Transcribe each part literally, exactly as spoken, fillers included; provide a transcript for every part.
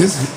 This is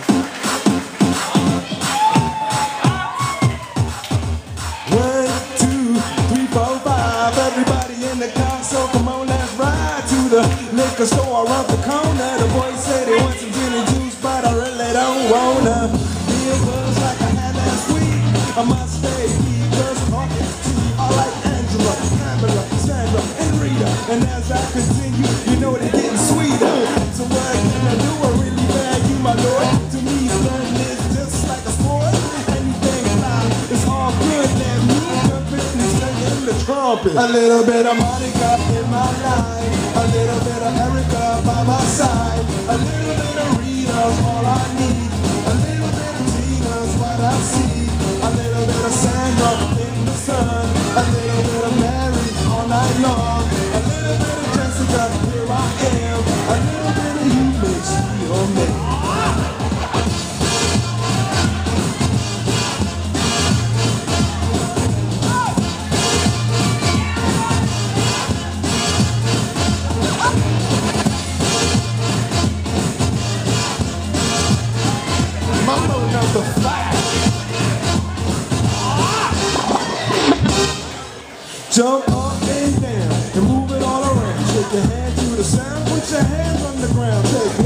one, two, three, four, five. Everybody in the car, so come on, let's ride to the liquor store around the corner. The boys say they want some gin and juice, but I really don't wanna. Feel buzz like I had last week. I must stay deep, just talking to I like Angela, Pamela, Sandra, and Rita. And as I continue, you know they're getting sweeter. So what can I do? I really bag you, my lord. To me, fun is just like a sport. Anything fly, it's all good. Let me jump in and sing in the trumpet. A little bit of Monica in my life, a little bit of Erica by my side, a little bit of Rita's all I need, a little bit of Tina's what I see, a little bit of Sandra in the sun, a little bit of Mary all night long, a little bit of Jessica, here I am, a little bit of you makes me your man. Mambo number five. Jump up and down and move it all around. Shake your hand to the sound, put your hands on the ground. Take